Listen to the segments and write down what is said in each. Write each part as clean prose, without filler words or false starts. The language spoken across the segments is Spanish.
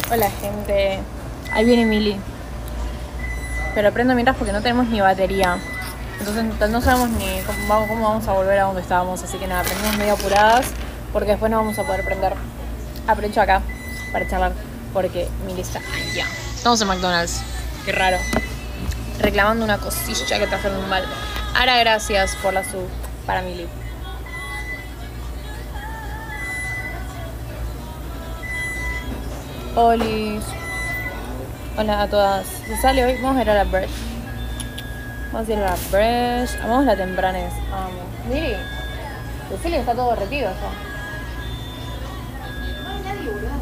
Hola gente, ahí viene Mili. Pero prendo mientras porque no tenemos ni batería. Entonces no sabemos ni cómo vamos a volver a donde estábamos. Así que nada, prendemos medio apuradas porque después no vamos a poder prender. Aprovecho acá para charlar porque Mili está allá. Estamos en McDonald's, qué raro. Reclamando una cosilla que trajeron mal. Ahora gracias por la sub para Mili. Olis. Hola a todas. Se sale hoy, vamos a ir a la Bresh. Vamos a ir a la Bresh. Vamos a la Tempranes. Vamos. Miri, decirle que está todo derretido ya. No hay nadie, boludo.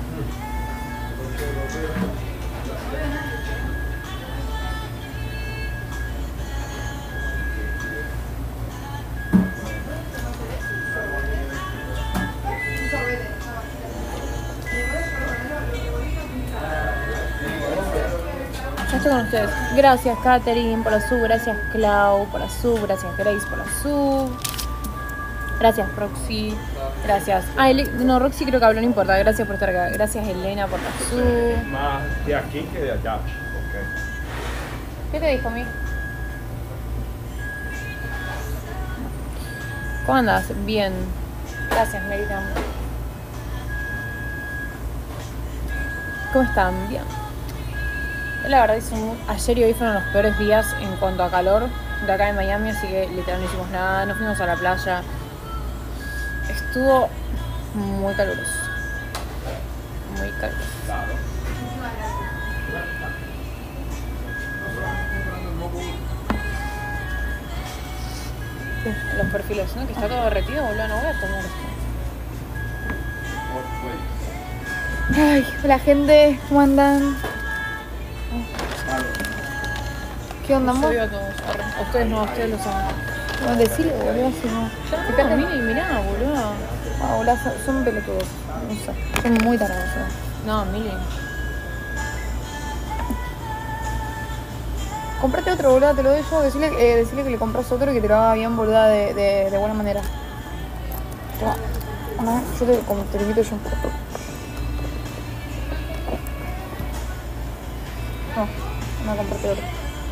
Ya estoy con ustedes. Gracias Katherine por la sub, gracias Clau por la sub, gracias Grace por la sub. Gracias Roxy, gracias. No, Roxy creo que habló, no importa, gracias por estar acá. Gracias Elena por la sub. Más de aquí que de allá. Okay. ¿Qué te dijo a mí? ¿Cómo andas? Bien. Gracias Merita. ¿Cómo están? Bien. La verdad, ayer y hoy fueron los peores días en cuanto a calor de acá en Miami, así que literal no hicimos nada, no fuimos a la playa. Estuvo muy caluroso. Muy caluroso. Los perfiles, ¿no? Que está todo derretido, boludo, no voy a tomar esto. Ay, hola gente, ¿cómo andan? ¿Qué onda, amor? A todos. A ustedes no, a ustedes lo saben. No, decirle, boludo, si no. Fíjate, mirá, boludo. Ah, boludo, son pelotudos. No sé, son muy tarados. No, Mili. Comprate otro, boludo, te lo doy yo. Decirle que le compras otro y que te lo haga bien, boludo, de buena manera. Toma, yo te lo quito yo. No, comprarte otro.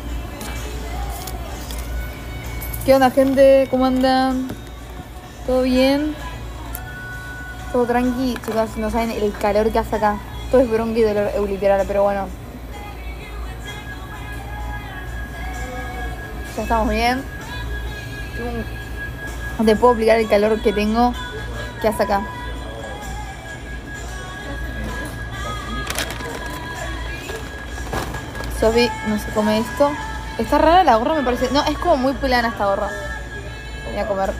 ¿Qué onda, gente? ¿Cómo andan? ¿Todo bien? Todo tranqui. Chicos, no saben el calor que hace acá. Todo es bronca y dolor literal, pero bueno. Ya estamos bien. No te puedo explicar el calor que tengo que hace acá. Sofi no se come esto. Está rara la gorra, me parece. No, es como muy plana esta gorra. Voy a comer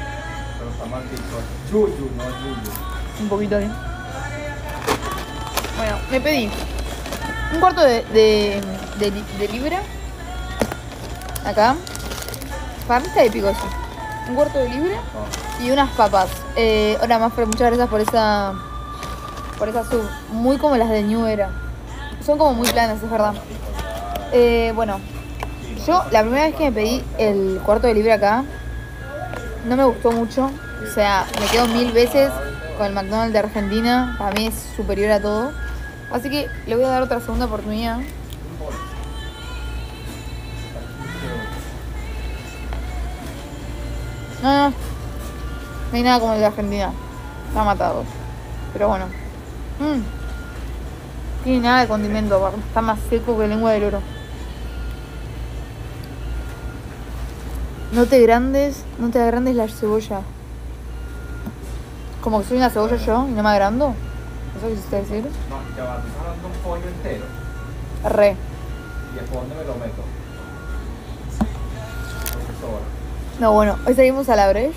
un poquito bien. Bueno, me pedí un cuarto de libra. Acá. Para mí está épico eso. Un cuarto de libra y unas papas. Hola Mafre, muchas gracias por esa sub. Muy como las de New Era. Son como muy planas, es verdad. Bueno, yo la primera vez que me pedí el cuarto de libra acá no me gustó mucho. O sea, me quedo 1000 veces con el McDonald's de Argentina. Para mí es superior a todo. Así que le voy a dar otra segunda oportunidad. No hay nada como el de Argentina. Está matado. Pero bueno. No tiene nada de condimento. Está más seco que lengua del oro. No te agrandes la cebolla. Como que soy una cebolla yo y no me agrando. ¿Eso quisiste decir? No, ya va, estoy hablando un pollo entero. Re. Y después ¿dónde me lo meto? No, bueno, hoy salimos a la Breche.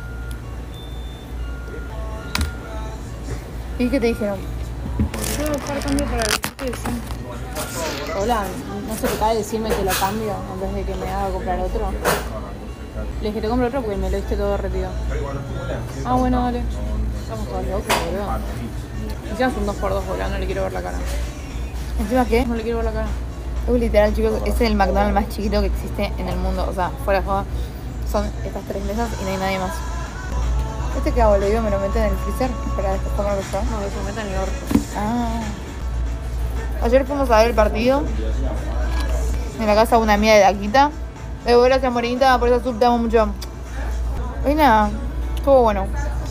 ¿Y qué te dijeron? Voy a buscar cambio para el sí. Hola, no se te cae decirme que lo cambio en vez de que me haga comprar otro. Le dije, te compro otro porque me lo diste todo derretido. Ah, bueno, dale. Estamos todos locos, boludo. Encima es un 2x2, boludo, no le quiero ver la cara. ¿Encima qué? No le quiero ver la cara. Es literal, chicos, es el McDonald's más chiquito que existe en el mundo. O sea, fuera de joda, son estas 3 mesas y no hay nadie más. ¿Este qué hago? ¿Lo digo? ¿Me lo meten en el freezer para después comerlo yo? No, que se lo metan en el orto. Ah. Ayer fuimos a ver el partido en la casa de una amiga de Daquita. Gracias, Morenita, por esa sub, te amo mucho. Y nada, estuvo bueno.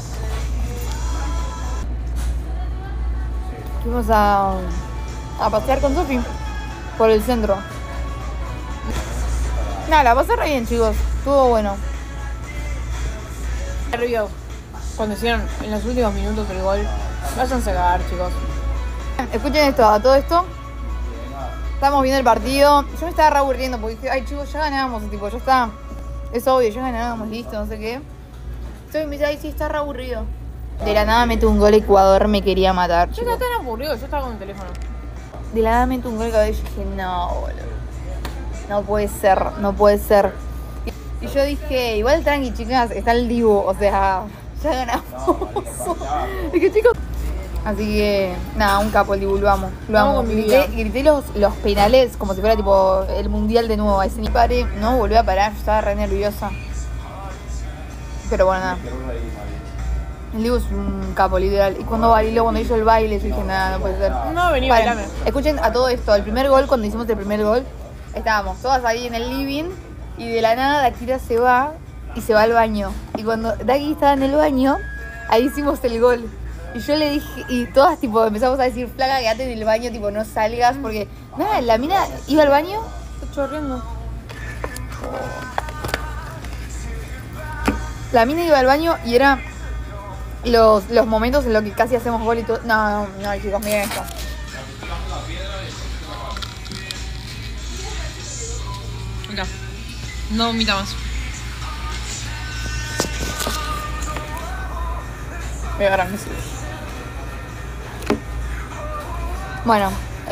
Fuimos a pasear con Sofi por el centro. Nada, la pasé re bien, chicos. Estuvo bueno. Río, cuando hicieron en los últimos minutos el gol, váyanse a cagar, chicos. Escuchen esto, a todo esto. Estábamos viendo el partido. Yo me estaba re aburriendo porque dije, ay chicos, ya ganábamos. Tipo, ya está. Es obvio, ya ganábamos, listo, no sé qué. Entonces me dice, ay sí, está re aburrido. De la nada mete un gol Ecuador, me quería matar. Yo Chicos. estaba tan aburrido, yo estaba con el teléfono. De la nada mete un gol Ecuador y yo dije, no, boludo. No puede ser, no puede ser. Y yo dije, igual tranqui, chicas, está el Dibu, o sea, ya ganamos. Es que chicos. Así que, nada, un capo el Dibu, lo amo. Lo amo. Grité los penales como si fuera tipo el mundial de nuevo. Ese ni pare, no volví a parar, yo estaba re nerviosa. Pero bueno, nada. El Dibu es un capo, literal. Y cuando hizo el baile, yo dije, nada, no puede ser. No, vení, Paren, bailame. escuchen a todo esto. El primer gol, cuando hicimos el primer gol, estábamos todas ahí en el living. Y de la nada Daquita se va y se va al baño. Y cuando Daki estaba en el baño, ahí hicimos el gol. Y yo le dije, y todas tipo empezamos a decir, flaca, quédate en el baño, tipo no salgas, porque nada, la mina iba al baño, Estoy chorreando. la mina iba al baño y era los momentos en los que casi hacemos gol y todo. No, chicos, miren esto. Acá. No vomita más. Voy a agarrar mis hijos. Bueno,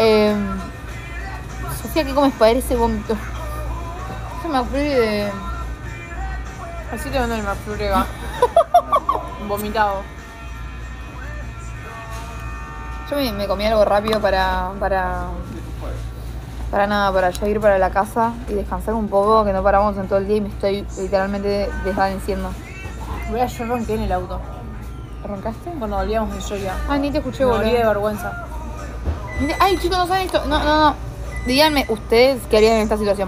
Sofía, ¿qué comes para ese vómito? Se me ocurre de... Así te vendo el McFlurry. Vomitado. Yo me comí algo rápido para nada, para ya ir para la casa y descansar un poco, que no paramos en todo el día y me estoy literalmente desvaneciendo. Yo ronqué en el auto. ¿Roncaste? Cuando volvíamos de Soria. Ay, ni te escuché, Me boludo. morí de vergüenza. Ay, chicos, no saben esto. No. Díganme ustedes qué harían en esta situación.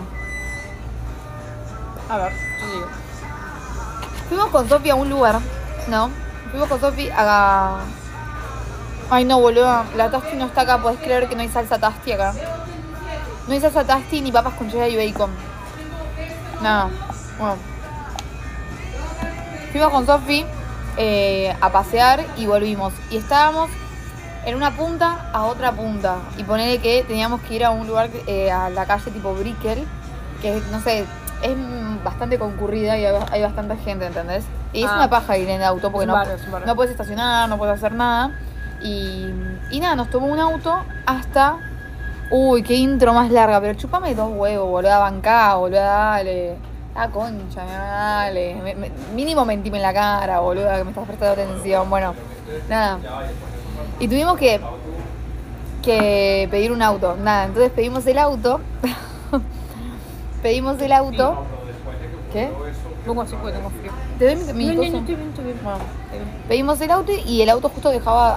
A ver, yo digo. Fuimos con Sofi a un lugar, ¿no? Fuimos con Sofi a... Ay, no, boludo. La Tasti no está acá. ¿Podés creer que no hay salsa Tasti acá? No hay salsa Tasti ni papas con cheddar y bacon. Nada. Bueno. Fuimos con Sofi a pasear y volvimos. Y estábamos en una punta a otra punta. Y ponele que teníamos que ir a un lugar, a la calle tipo Brickell, que no sé, es bastante concurrida y hay bastante gente, ¿entendés? Y es una paja ir en el auto porque no puedes estacionar, no puedes hacer nada. Y nada, nos tomó un auto hasta... Uy, qué intro más larga, pero chupame 2 huevos, boluda, bancá, boluda, dale. Ah, concha, dale. Mínimo mentime en la cara, boluda, que me estás prestando atención. Bueno, nada. Y tuvimos que pedir un auto. Nada, entonces pedimos el auto. ¿Qué? Pongo así porque tengo frío. ¿Te doy mi cosa? Estoy bien. Bueno, pedimos el auto y el auto justo dejaba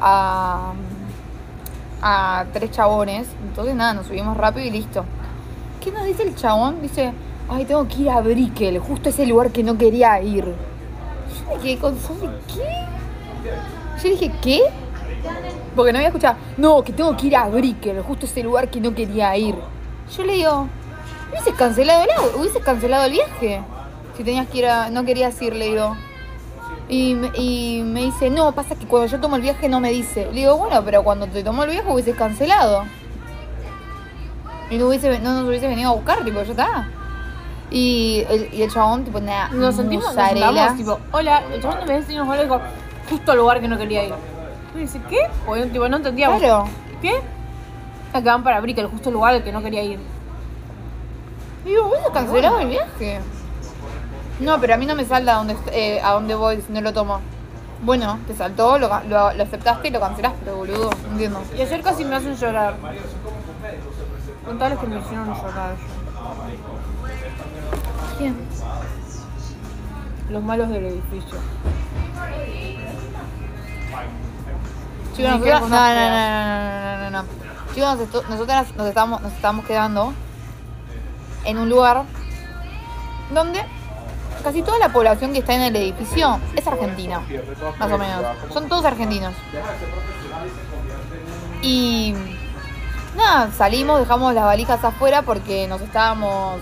a 3 chabones. Entonces nada, nos subimos rápido y listo. ¿Qué nos dice el chabón? Dice, ay, tengo que ir a Brickell, justo ese lugar que no quería ir. Yo me quedé con Sofi, ¿qué? Yo dije, ¿qué? Porque no había escuchado, no, que tengo que ir a Brickell, justo ese lugar que no quería ir. Yo le digo, hubieses cancelado el viaje. Si tenías que ir a... No querías ir, le digo. Y me dice, no, pasa que cuando yo tomo el viaje no me dice. Le digo, bueno, pero cuando te tomó el viaje hubieses cancelado. Y no nos hubiese venido a buscar, tipo, ya está. Y el chabón, tipo, nada, Nos sentamos, tipo, hola, el chabón me decía algo, dijo, justo al lugar que no quería ir. Y dice, ¿qué? Porque, tipo, no entendíamos. Claro. ¿Qué? Que van para Brickell, justo el lugar al que no quería ir. Y digo, ¿hubiese cancelado el viaje? No, pero a mí no me salta a dónde voy si no lo tomo. Bueno, te saltó, lo aceptaste y lo cancelaste, pero boludo, no entiendo. Y ayer casi me hacen llorar. Contales que me hicieron llorar. ¿Quién? Los malos del edificio. Chicos, no. Chicos, nosotras nos estábamos quedando en un lugar donde casi toda la población que está en el edificio es argentina, más o menos. Son todos argentinos. Y nada, salimos, dejamos las valijas afuera porque nos estábamos...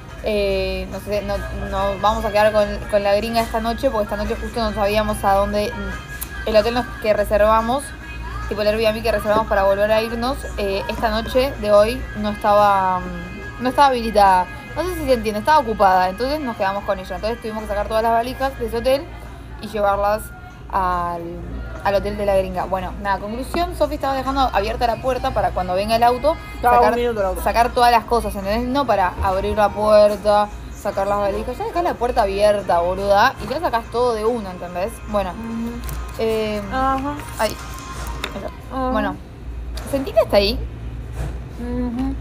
nos vamos a quedar con la gringa esta noche, porque esta noche justo no sabíamos a dónde... El hotel que reservamos, tipo el Airbnb que reservamos para volver a irnos, esta noche de hoy no estaba habilitada. No sé si se entiende, estaba ocupada, entonces nos quedamos con ella. Entonces tuvimos que sacar todas las valijas de ese hotel y llevarlas al hotel de la gringa. Bueno, nada, conclusión, Sofi estaba dejando abierta la puerta para cuando venga el auto, sacar todas las cosas, ¿entendés? No para abrir la puerta, sacar las valijas, ya dejás la puerta abierta, boluda, y ya sacás todo de una, ¿entendés? Bueno, Ajá. ahí. Ajá. Bueno, ¿sentiste hasta ahí? Ujú.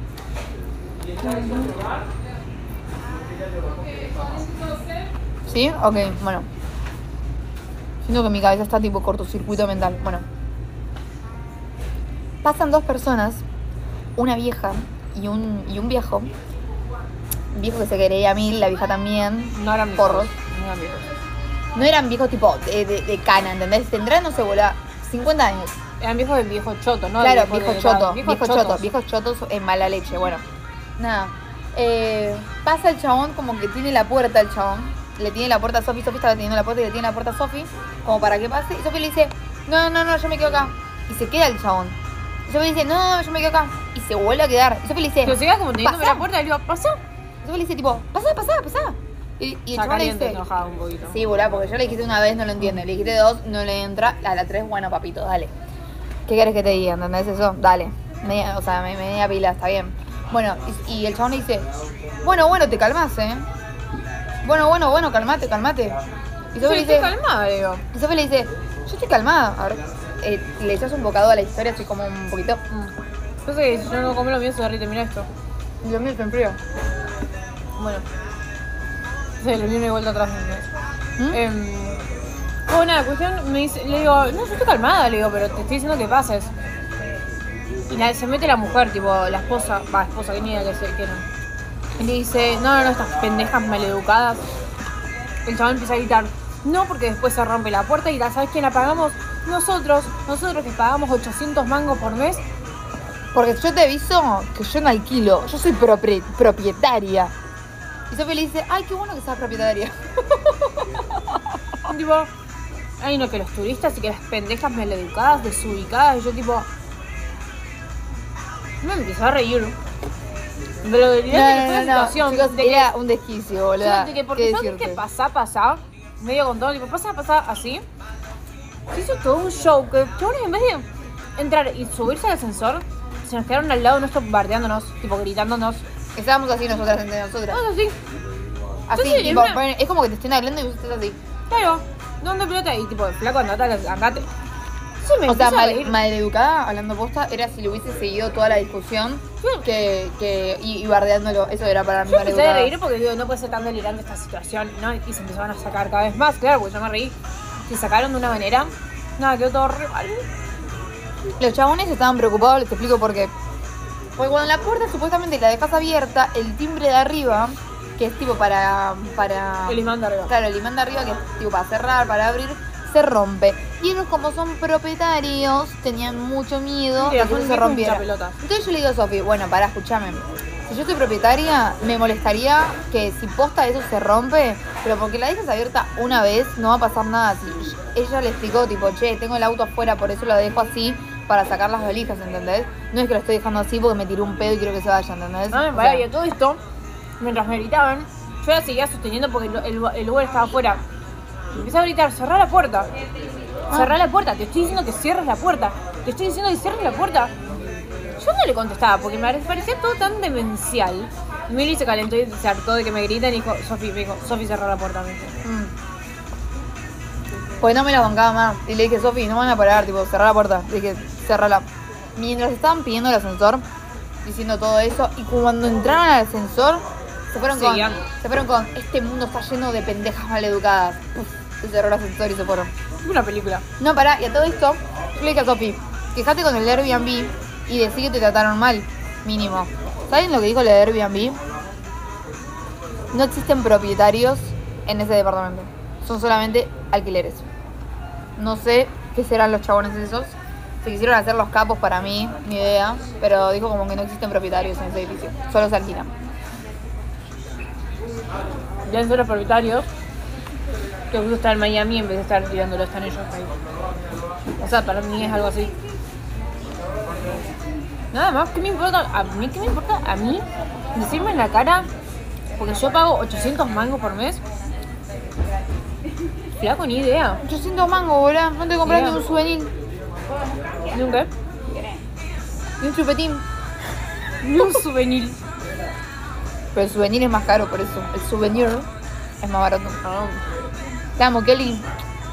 ¿Sí? Ok, bueno. Siento que mi cabeza está tipo cortocircuito mental. Bueno. Pasan dos personas, una vieja y un viejo. Un viejo que se quería a mil, la vieja también. No eran viejos. Porros. No eran viejos. No eran viejos tipo de cana, ¿entendés? Tendrán, no sé, bola, 50 años. Eran viejos del viejo choto, ¿no? Claro, Viejos viejos de- chotos, chotos. viejos chotos en mala leche, bueno. Nada. Pasa el chabón como que tiene la puerta el chabón. Le tiene la puerta a Sofi estaba teniendo la puerta y le tiene la puerta a Sofi, como para que pase. Y Sofi le dice, no, yo me quedo acá. Y se queda el chabón. Y Sofi le dice, no, yo me quedo acá. Y se vuelve a quedar. Y Sofi le dice, Pero se queda como teniéndome "Pasá". la puerta y le digo, ¿pasa? Y Sofi le dice tipo, pasá. Y el Está chabón le caliente, dice, enojado un poquito. sí, boludo, porque yo le dijiste una vez, no lo entiende. Le dijiste dos, no le entra. A la tres, bueno, papito, dale. ¿Qué querés que te diga? ¿Entendés eso? Dale. Media pila, está bien. Bueno, y el chabón le dice, bueno, te calmás, Bueno, calmate. Y Sofi le Sí, dice, estoy calmada, le digo. y Sofi le dice, yo estoy calmada. A ver, le echas un bocado a la historia, así como un poquito. Yo sé que si yo no como lo mío se derrite, mira esto. Y lo mío está en frío. Bueno. Sí, lo mío me vuelta atrás. ¿entendés? ¿Mm? Bueno, la cuestión me dice, le digo, no, yo estoy calmada, le digo, pero te estoy diciendo que pases. Y se mete la mujer, tipo, la esposa, que ni idea que no. Y le dice, no, estas pendejas maleducadas. El chaval empieza a gritar, no, porque después se rompe la puerta y ¿sabes quién la pagamos? Nosotros que pagamos 800 mangos por mes. Porque yo te aviso que yo no alquilo, yo soy propietaria. Y Sofi le dice, ay, qué bueno que seas propietaria. Tipo, ay no, que los turistas y que las pendejas maleducadas, desubicadas. Y yo tipo, me empecé a reír. De lo de la situación. Chicos, de que, era un desquicio, boludo. de que porque sabes que pasa, medio con todo, tipo, pasa así. Se hizo todo un show que chavales en vez de entrar y subirse al ascensor, se nos quedaron al lado nuestro bardeándonos, tipo gritándonos. Estábamos así nosotras entre nosotras. No, así. Así, Entonces, tipo, una- es como que te estén hablando y vos estás así. Claro, ¿dónde pelota? Y tipo, flaco, andate. Sí, me O sea, empiezo a reír. maleducada, hablando posta, era si le hubiese seguido toda la discusión y bardeándolo. Eso era para mí Yo empecé a maleducada. reír porque digo, no puede ser tan delirante esta situación, ¿no? Y se empezaban a sacar cada vez más, claro, porque yo me reí. Se sacaron de una manera, nada, quedó todo re mal. Los chabones estaban preocupados, les explico por qué. Porque cuando la puerta supuestamente la dejas abierta, el timbre de arriba, que es tipo para El imán de arriba. claro, el imán de arriba, que es tipo para cerrar, para abrir, se rompe. Y ellos, como son propietarios, tenían mucho miedo Sí, de que son eso se viejos rompiera. hinchapelotas. Entonces yo le digo a Sofi, bueno, pará, escúchame. Si yo soy propietaria, me molestaría que si posta eso se rompe, pero porque la dejas abierta una vez, no va a pasar nada. Si ella le explicó, tipo, che, tengo el auto afuera, por eso lo dejo así, para sacar las valijas, ¿entendés? No es que lo estoy dejando así porque me tiró un pedo y quiero que se vaya, ¿entendés? Ah, O pará, sea, y a todo esto, mientras me gritaban, yo la seguía sosteniendo porque el lugar estaba afuera. Empecé a gritar, cerrá la puerta. Cerrá la puerta, te estoy diciendo que cierres la puerta. Te estoy diciendo que cierres la puerta. Yo no le contestaba porque me parecía todo tan demencial. Mili se calentó y se hartó de que me gritan y dijo, Sofi, cerrá la puerta. Me dijo. Pues no me la bancaba más. Y le dije, Sofi, no van a parar, tipo, cerrar la puerta. Le dije, cerrala. Mientras estaban pidiendo el ascensor, diciendo todo eso, y cuando entraron al ascensor, se fueron con, este mundo está lleno de pendejas maleducadas. Se cerró el ascensor y se fueron. Una película. No, pará, y a todo esto, yo le dije a Sofi, quejate con el Airbnb, y decir que te trataron mal, mínimo. ¿Saben lo que dijo la de Airbnb? No existen propietarios en ese departamento. Son solamente alquileres. No sé qué serán los chabones esos. Se quisieron hacer los capos para mí, ni idea. Pero dijo como que no existen propietarios en ese edificio. Solo se alquilan. Ya son los propietarios que justo está en Miami en vez de estar tirándolo, están ellos ahí. O sea, para mí es algo así. Nada más, ¿qué me importa? ¿A mí qué me importa? A mí decirme en la cara, porque yo pago 800 mangos por mes. Flaco, ni idea. 800 mangos, boludo. No te compras ni un souvenir. ¿Nunca? Ni un chupetín. Ni un souvenir. Pero el souvenir es más caro, por eso. El souvenir es más barato. Ah. Te amo, Kelly.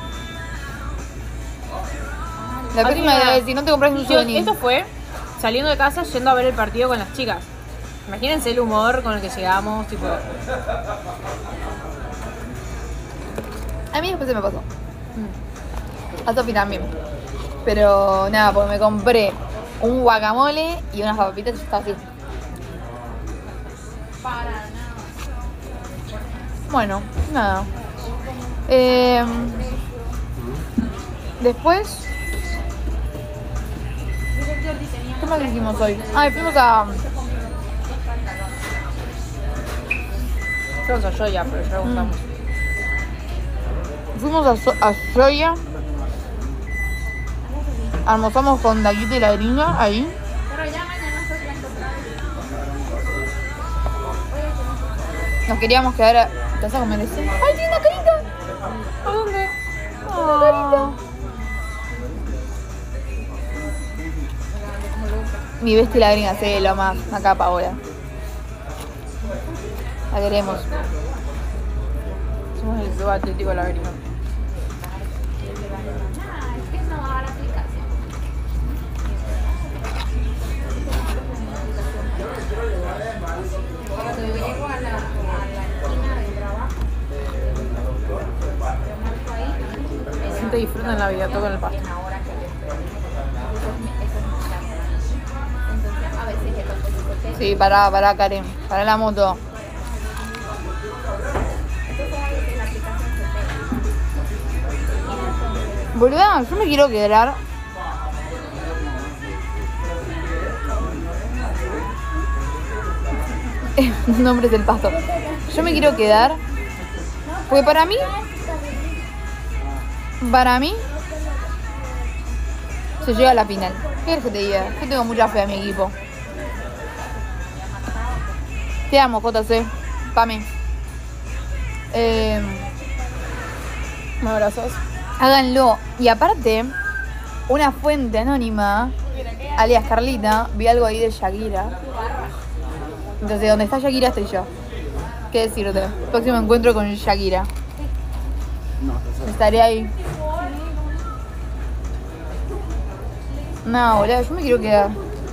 La próxima mira, vez, si no te compras ni un souvenir. Esto fue saliendo de casa yendo a ver el partido con las chicas. Imagínense el humor con el que llegamos, tipo. A mí después se me pasó. A Sofi también. Pero nada, porque me compré un guacamole y unas papitas y yo estaba así. Bueno, nada. Después, ¿qué más hicimos hoy? Ah, fuimos a... Fuimos a Joya, pero ya gustamos. Fuimos a Soya. Almorzamos con Daguito y la gringa ahí. Nos queríamos quedar a... ¿Te vas a comer eso? ¡Ay, tiene una carita! ¿A dónde? Una carita. Mi bestia y la gringa, sí, lo más. Una capa ahora. La queremos. Somos el club atlético de la América. Siente disfruta en la vida, toca en el pasto. Sí, pará, Karen. Pará la moto. Boluda, yo me quiero quedar. Nombres del pasto. Yo me quiero quedar. Porque para mí. Se llega a la final. ¿Qué quieres que te diga? Yo tengo mucha fe a mi equipo. Te amo, JC. Pame. ¿Me abrazas? Háganlo. Y aparte, una fuente anónima, alias Carlita, vi algo ahí de Shakira. Entonces, donde está Shakira estoy yo. ¿Qué decirte? Próximo encuentro con Shakira. Estaré ahí. No, boludo, yo me quiero quedar.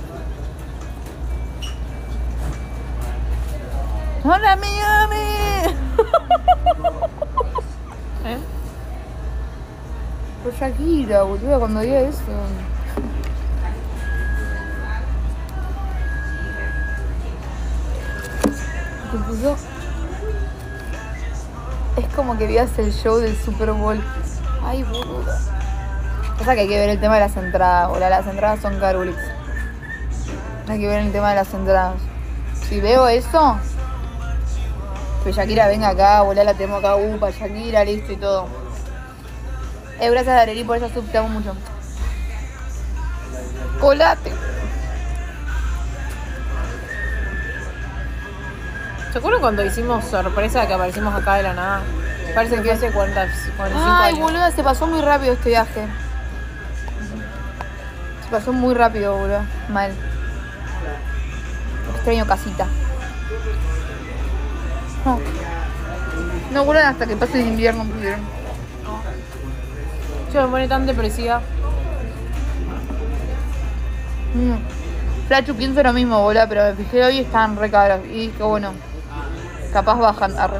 ¡Hola, Miami! ¿Eh? Por Shakira, boludo, cuando diga eso. ¿Qué puso? Es como que veas el show del Super Bowl. Ay, boludo. O sea que hay que ver el tema de las entradas, boludo. Las entradas son carulix. Hay que ver el tema de las entradas. Si veo eso, que Shakira venga acá, boludo, la tenemos acá, para Shakira, listo y todo. Gracias a Arely por esa sub, te amo mucho. Colate. ¿Se acuerdan cuando hicimos sorpresa que aparecimos acá de la nada? Parece que hace 45 Ay, años. boluda, se pasó muy rápido este viaje. Se pasó muy rápido, boludo. Mal. Extraño casita. No. No, boludo, hasta que pase el invierno, primero. Se me pone tan depresiva. Flachu, pienso lo mismo, boludo, pero me fijé hoy y están re caros. Y dije, bueno, capaz bajan. Arre.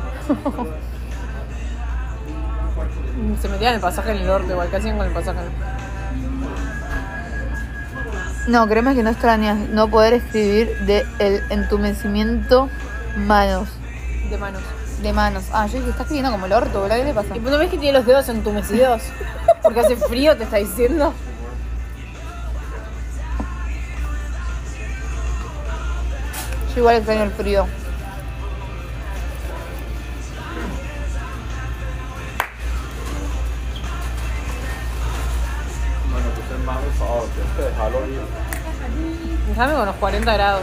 Se metían el pasaje en el norte, igual, ¿qué hacían con el pasaje? No, créeme que no extrañas no poder escribir de el entumecimiento manos. De manos. De manos. Ah, yo dije, está escribiendo como el orto, boludo. ¿Qué le pasa? ¿Y no ves que tiene los dedos entumecidos? Porque hace frío, te está diciendo. Yo igual extraño el frío. Bueno, pues es más usado, tienes que dejarlo ir. Déjame con los 40 grados.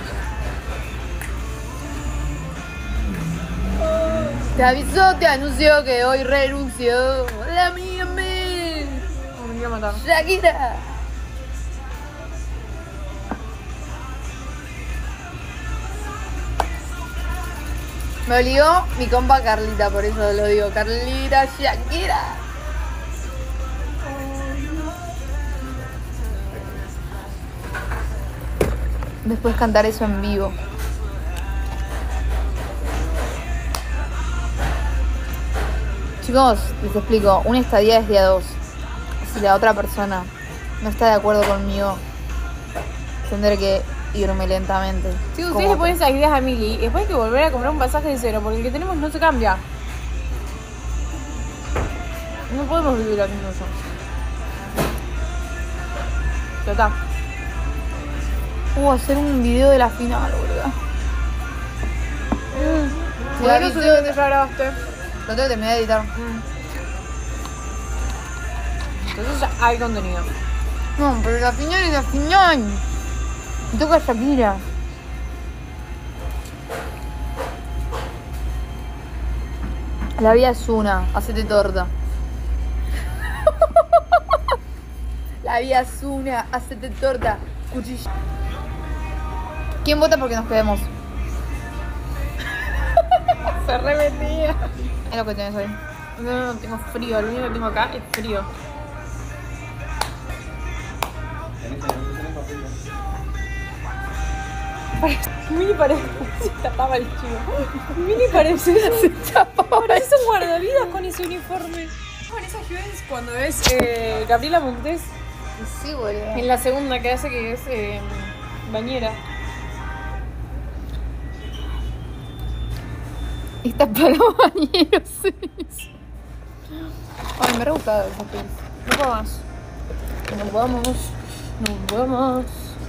Te avisó, te anunció que hoy renunció. La mía, me. No me quiero matar. Shakira. Me olió mi compa Carlita, por eso lo digo. Carlita, Shakira. Después cantar eso en vivo. Chicos, les explico. Una estadía es día 2. Si la otra persona no está de acuerdo conmigo, tendré que irme lentamente. Si Como ustedes le ponen esas ideas a Mili, después hay que volver a comprar un pasaje de cero, porque el que tenemos no se cambia. No podemos vivir haciendo eso. Ya está. hacer un video de la final, boludo. ¿Por qué no subió que ya grabaste? Lo tengo que terminar de editar. Entonces ya hay contenido. No, pero la final es la final. Me toca Shakira. La vida es una, hacete torta. La vida es una, hacete torta. Cuchillo. ¿Quién vota porque nos quedemos? Se remetía. Es lo que tienes hoy. No, tengo frío. Lo único que tengo acá es frío. Mini parece se tapaba el chivo. Mini parece Se tapaba. Parece un guardavidas con ese uniforme. Vanessa Hudgens cuando es Gabriela Montes Sí, boludo. en la segunda que hace que es bañera. Está para bañeros. Sí. Ay, me re gustaba esa peli. No puedo más. No puedo más. No puedo más.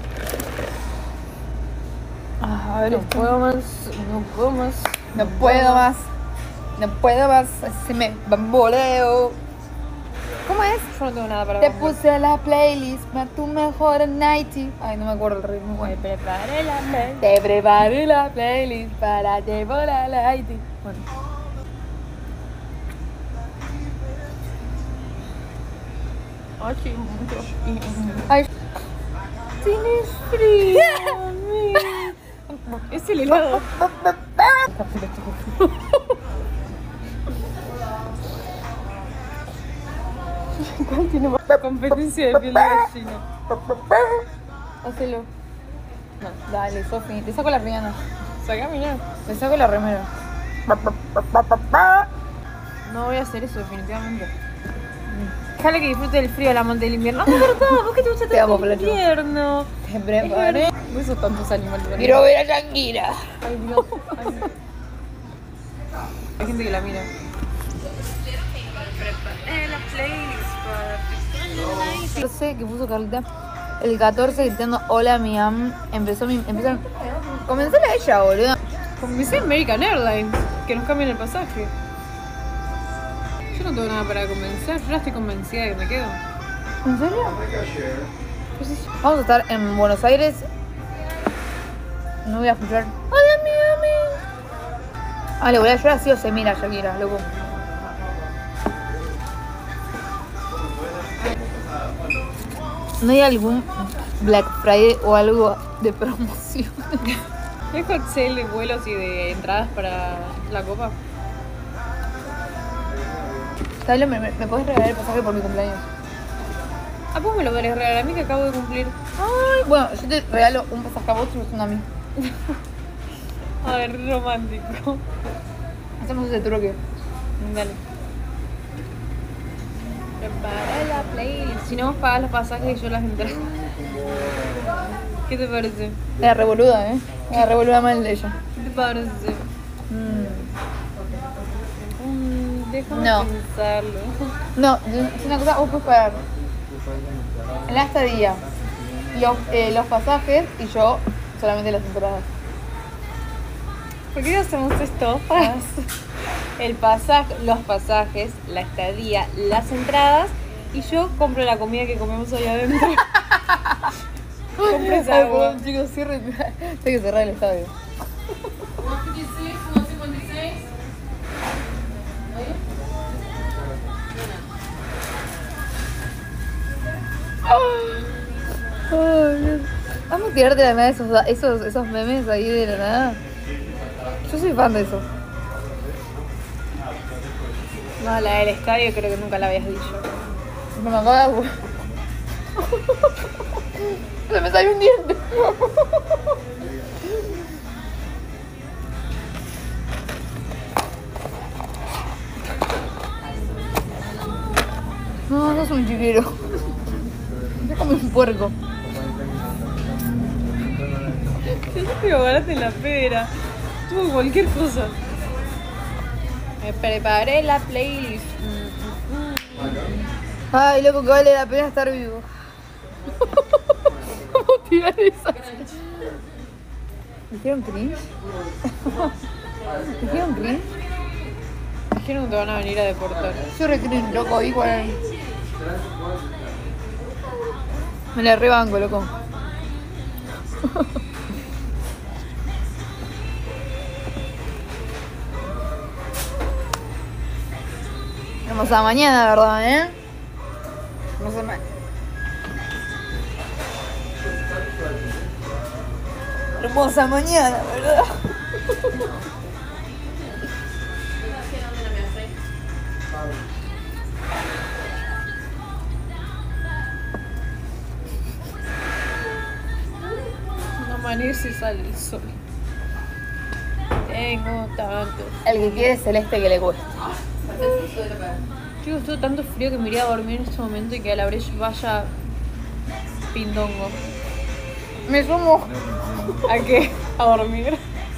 Ah, a ver, No esto. puedo más. No puedo más. No puedo más. No puedo más. Se me bamboleo. ¿Cómo es? Yo no tengo nada para Te ver. puse la playlist, ma tu mejor nighty. Ay, no me acuerdo el ritmo. Me Bueno. preparé la mente. Te preparé la playlist para llevar a la Haití. Bueno. Ay, sí, mucho. Ay, Tienes frío, amiga. Es el helado. ¿Cuál tiene más competencia de piel de gallina? hacelo. No, dale, Sofi. Te saco la riana. Saca, mira. Te saco la remera. No voy a hacer eso, definitivamente. Déjale que disfrute del frío, el amante del invierno. No, es verdad, vos que te gusta Te amo, tanto el Placho. invierno. Te preparé. Vos sos tantos animales. Quiero ver a Shakira. Ay, Dios. Ay, Dios. Hay gente que la mira. Yo sé que puso Carlita. El 14 gritando hola Miam. Comenzó la ella, boludo. Convencé a American Airlines que nos cambien el pasaje. Yo no tengo nada para convencer, yo ya estoy convencida de que me quedo. ¿En serio? Vamos a estar en Buenos Aires. No voy a escuchar. Hola Miami. Ah, le voy a llorar así o se mira Shakira, loco. ¿No hay algún Black Friday o algo de promoción? ¿Es hot sale de vuelos y de entradas para la copa? Pablo, ¿me podés regalar el pasaje por mi cumpleaños? Ah, pues me lo querés regalar a mí que acabo de cumplir. Ay, bueno, yo te regalo un pasaje a vos y uno a mí. A ver, romántico. Hacemos ese truque. Dale. Prepara la playlist. Si no, vos pagás los pasajes y yo las entradas. ¿Qué te parece? Era revoluda, Era revoluda mal de ella. ¿Qué te parece? Déjame No. pensarlo. No, es una cosa, vos puedes pagar en la estadía, los pasajes y yo solamente las entradas. ¿Por qué no hacemos esto? Los pasajes, la estadía, las entradas y yo compro la comida que comemos ahí adentro. Compro esa agua. Perdón, chicos, cierren. Tengo que cerrar el estadio. 156, 156. Ay, Dios. Vamos a tirarte de la nada esos memes ahí de la nada. Yo soy fan de eso. No, la del estadio creo que nunca la habías dicho. Me acaba de agua. Se me salió un diente. No, sos un chiquero. Es como un puerco. Tienes que barato en la pera. Tuvo cualquier cosa. Me preparé la playlist. Ay, loco, que vale la pena estar vivo. ¿Cómo tirar esa? ¿Me hicieron cringe? ¿Me hicieron cringe? Dijeron que te van a venir a deportar. Yo re cringe, loco, igual. Me la rebanco, loco. Hermosa mañana, ¿verdad, Hermosa mañana. Hermosa mañana, ¿verdad? No amanece y sale el sol. Tengo tanto. El que quiere celeste que le cueste. Chicos, tuvo tanto frío que me iría a dormir en este momento y que a la brecha vaya pindongo. Me sumo. ¿A qué? A dormir.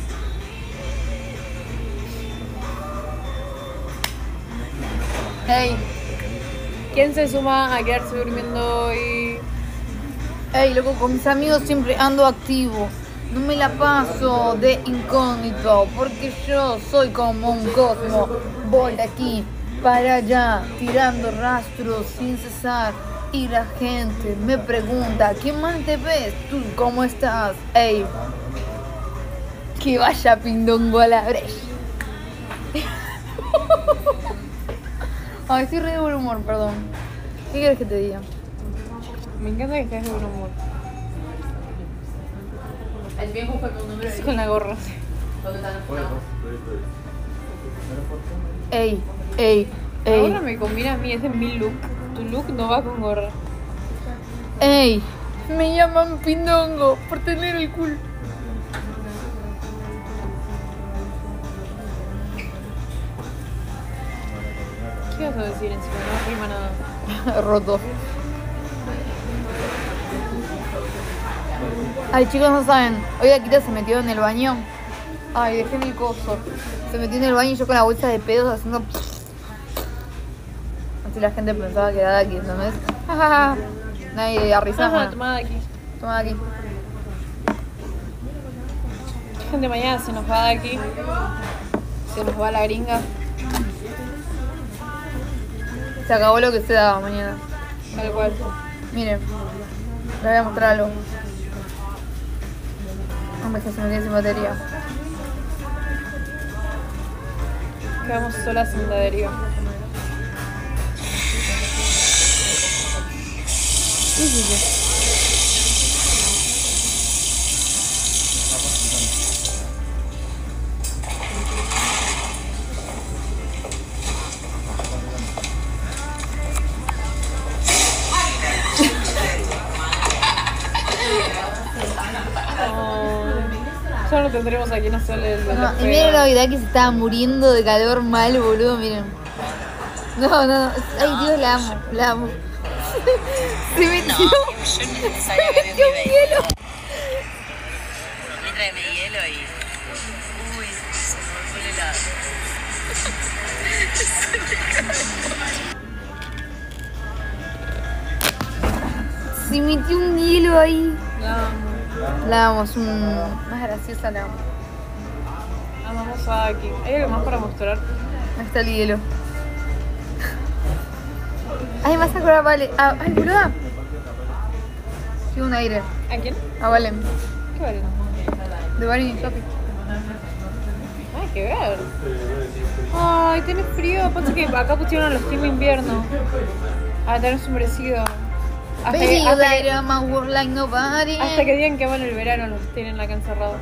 Ey, ¿Quién se suma a quedarse durmiendo hoy? ey, loco, con mis amigos siempre ando activo. No me la paso de incógnito, porque yo soy como un cosmo. Voy de aquí para allá, tirando rastros sin cesar. Y la gente me pregunta, ¿qué mal te ves? ¿Tú cómo estás? Ey, que vaya pindongo a la brecha. Ay, estoy re de buen humor, perdón. ¿Qué quieres que te diga? Me encanta que estés de buen humor. El viejo fue con un número Es de con la gorra. ¿Dónde están los fonados? Ey, ey, Ahora ey, me combina a mí, es de mi look. Tu look no va con gorra. ey. Me llaman pindongo por tener el culo. ¿Qué vas a decir encima? No rima nada. Roto. Ay, chicos, no saben. Hoy Akita se metió en el baño. Ay, dejé mi coso. Se metió en el baño y yo con la bolsa de pedos haciendo. Así la gente pensaba que era de aquí, ¿entendés? Nadie a risa. Ajá, tomada aquí. Toma de aquí. Gente, mañana se nos va de aquí. Se nos va la gringa. Se acabó lo que se daba mañana. Tal cual. Miren, les voy a mostrar algo. Hombre, que se me quedé sin batería. Quedamos solas en la deriva. ¿Qué hiciste? Ya no tendremos a quien hacerle el No, y miren la vida que se estaba muriendo de calor mal, boludo, miren. No, no, ay Dios, la amo, la amo. Se metió, se metió un hielo. metió un hielo ahí. La amo. La amo, es más graciosa, la amo. Amamos a Aki. ¿Hay algo más para mostrar? Ahí está el hielo. Ay, me vas a acordar, vale. Ah, ay, boluda. Sigo un aire. ¿A quién? A Valen. ¿Qué vale? De Valen y Shopping. Hay que ver. Ay, tenés frío. Pasa que acá pusieron los team invierno. Ah, tenés un merecido. Hasta que digan que van el verano los tienen acá encerrados.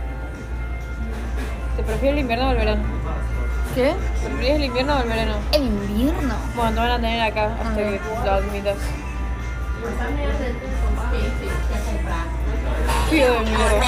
¿Te prefieres el invierno o el verano? ¿Qué? ¿Te prefieres el invierno o el verano? ¿El invierno? Bueno, te van a tener acá hasta que lo admitas. Frío de mierda.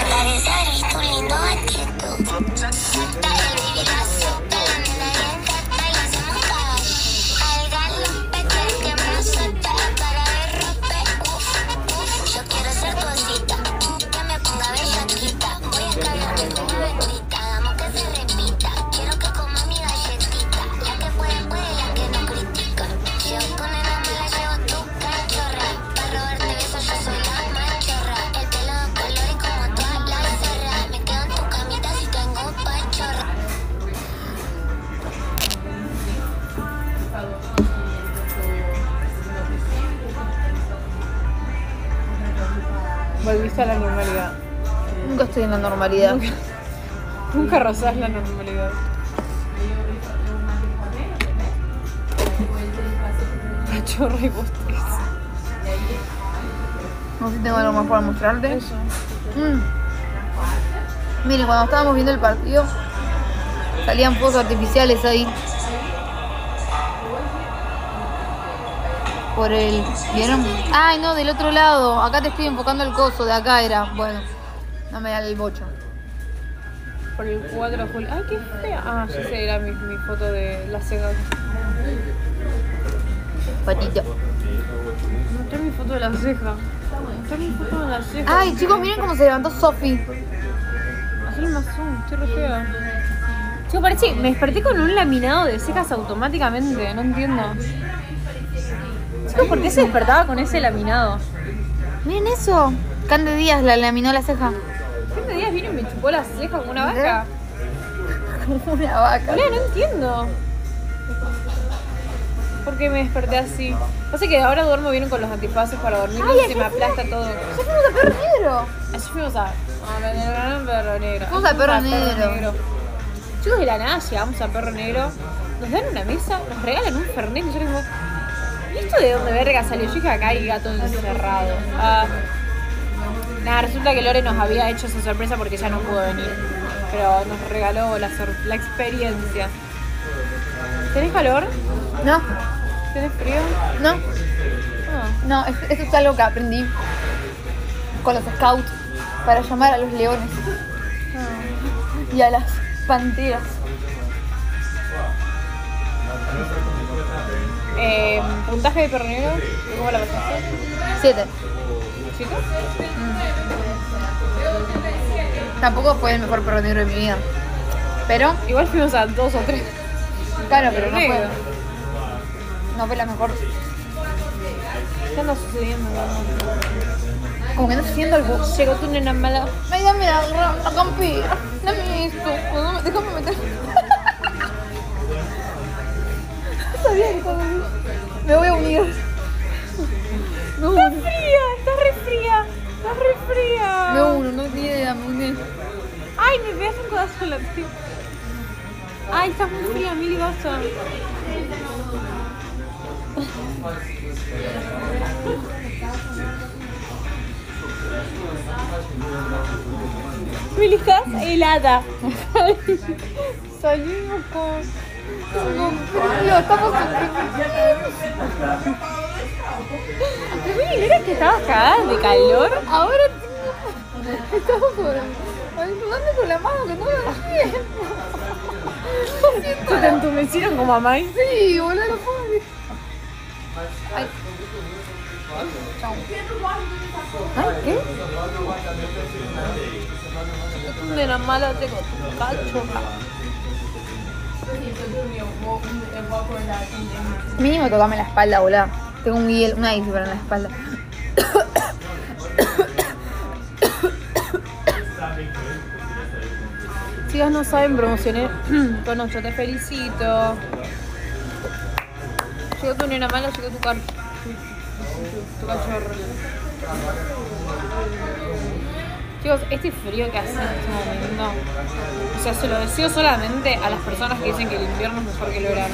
Volviste a la normalidad. Nunca estoy en la normalidad. Nunca rozás la normalidad. Pachorra y postres. No sé si tengo algo más para mostrarte. Eso. Miren, cuando estábamos viendo el partido, salían fuegos artificiales ahí. Por el... ¿Vieron? Ay, no, del otro lado. Acá te estoy enfocando el coso, de acá era. Bueno, no me da el bocho. Por el 4 de julio. Ay, qué fea. Ah, ya sé, era mi foto de las cejas. Patito. Mostré mi foto de la ceja. Mostré mi foto de la ceja. Ay, chicos, miren cómo se levantó Sofi. Hacele más zoom, estoy re fea. Chico, parece, me desperté con un laminado de cejas automáticamente, no entiendo. Chico, ¿por qué se despertaba con ese laminado? Miren eso. Cande Díaz la laminó la ceja. ¿Qué días vino y me chupó la ceja como una vaca? Como una vaca. Hola, no entiendo. ¿Por qué me desperté así? Pasa que ahora duermo bien con los antifaces para dormir y se me aplasta todo. Ya fuimos a Perro Negro. Así fuimos a Perro Negro. Fuimos a Perro Negro. Chicos, de la nada llegamos a Perro Negro, nos dan una mesa, nos regalan un fernet y yo digo, ¿y esto de dónde verga salió? Yo dije, acá hay gato encerrado. Nada, resulta que Lore nos había hecho esa sorpresa porque ya no pudo venir. Pero nos regaló la experiencia. ¿Tenés calor? No, ¿Tenés frío? no, Ah. no. Esto es algo que aprendí con los scouts para llamar a los leones y a las panteras. Puntaje de Perro Negro, ¿cómo la pasaste? 7. ¿Chico? Tampoco fue el mejor Perro Negro de mi vida. Pero, Igual fuimos a 2 o 3. claro, pero no Negro. no fue la mejor. ¿Qué anda sucediendo? Como que no siento el bus. Llegó tu nena mala. Ay, dame la campera. Dame esto. Déjame meter. No sabía que estaba ahí. Me voy a unir. Me uno. ¡Estás fría! ¡Estás re fría! ¡Estás re fría! Me uno, no tiene idea, me uní. ¡Ay, me pegas un codazo en la piel! ¡Ay, estás muy fría, Mili, basta! Mili, estás helada. Salimos con frío, estamos Mili, ¿no era que estabas cagada de calor? ahora estamos ayudando con la mano que no me bien. ¿Se te entumecieron como a Mai? Sí, boludo, no puedo ver. Ay. Chao. Ay, ¿qué? Nena mala, tengo tu cacho. Mínimo tocame la espalda, boludo. Tengo una isla en la espalda. Chicas, no saben, promocioné con 8, te felicito. Llegó tu nena mala, llegó tu cachorro. Chicos, este frío que hace en este momento, o sea, se lo deseo solamente a las personas que dicen que el invierno es mejor que el verano.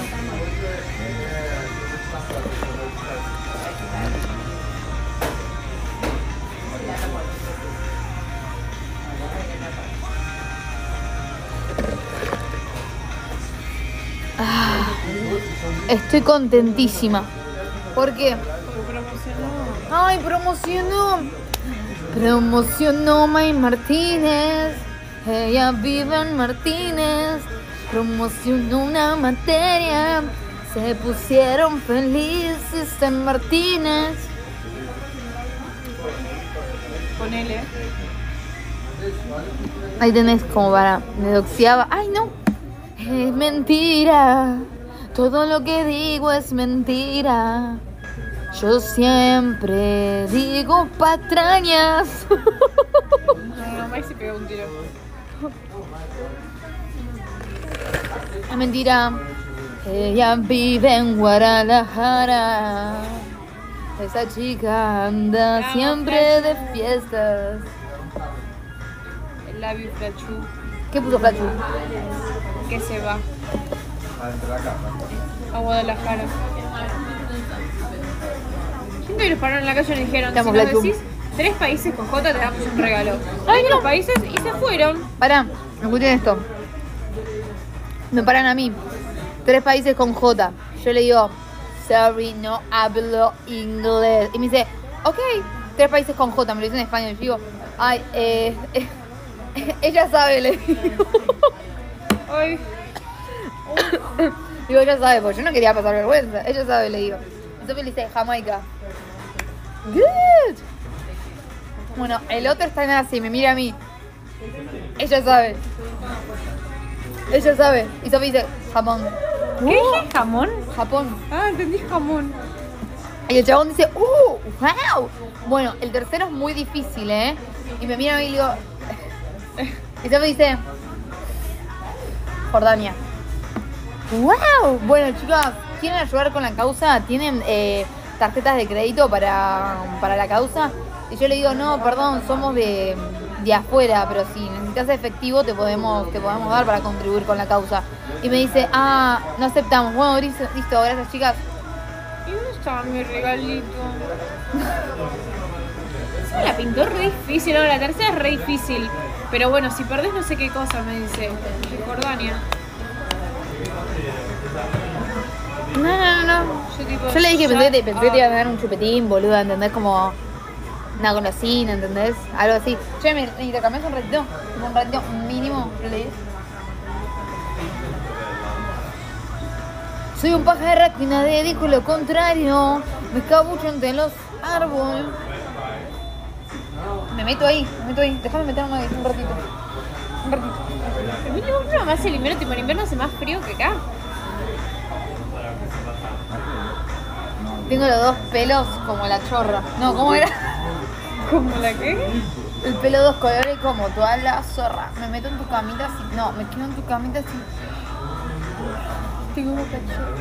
Estoy contentísima. ¿Por qué? ¡Ay, promocionó! Promocionó May Martínez. Ella vive en Martínez. Promocionó una materia. Se pusieron felices en Martínez. Ponele. Ahí tenés como para... Me doxiaba. ¡Ay, no! Es mentira. Todo lo que digo es mentira. Yo siempre digo patrañas. No, May se pegó un tiro. Es mentira. Ella vive en Guadalajara. Esa chica anda siempre de fiestas. El labio flachú. ¿Qué puso Flachu? Que se va Adentro de la casa. a Guadalajara. Siento que los pararon en la calle y le dijeron, si Estamos nos Flachu. decís 3 países con J te damos un regalo. Ay, los países y se fueron. Pará, escuchen esto. Me paran a mí. 3 países con J. Yo le digo, sorry, no hablo inglés. Y me dice, ok, 3 países con J. Me lo dice en español. Yo digo, ay, ella sabe, le digo. Ay, Digo, ella sabe, porque yo no quería pasar vergüenza. Ella sabe, le digo. Entonces le dice, Jamaica. Good. Bueno, el otro está en Asia y me mira a mí. Ella sabe. Ella sabe. Y Sophie dice, Japón. ¿qué dije? ¿Jamón? Japón. Ah, entendí jamón. Y el chabón dice, wow. Bueno, el tercero es muy difícil, ¿eh? Y me mira a mí y le digo... Y Sophie dice... Jordania. ¡Wow! Bueno, chicas, ¿quieren ayudar con la causa? ¿Tienen tarjetas de crédito para la causa? Y yo le digo, no, perdón, somos de afuera, pero si necesitas efectivo te podemos dar para contribuir con la causa. Y me dice, no aceptamos. Bueno, listo, gracias, chicas. ¿Y dónde estaba mi regalito? Se me la pintó re difícil, ahora la tercera es re difícil. Pero bueno, si perdés no sé qué cosa, me dice. De Jordania. No. Yo, tipo, Yo le dije, pensé que te iba a dar. dar un chupetín, boluda, ¿entendés? Como una golosina, ¿entendés? Algo así. Che, ¿me intercambias un ratito? Un ratito mínimo, yo le dije. Soy un pajarraco y nadie dijo lo contrario. Me escabucho entre los árboles. Me meto ahí. Déjame meterme ahí un ratito. A mí no me gusta más el invierno, tipo, el invierno hace más frío que acá. Tengo los 2 pelos como la chorra. No, ¿cómo era? ¿Cómo la qué? El pelo 2 colores como toda la zorra. Me meto en tu camita así. No, me quedo en tu camita así. Tengo una cachorra.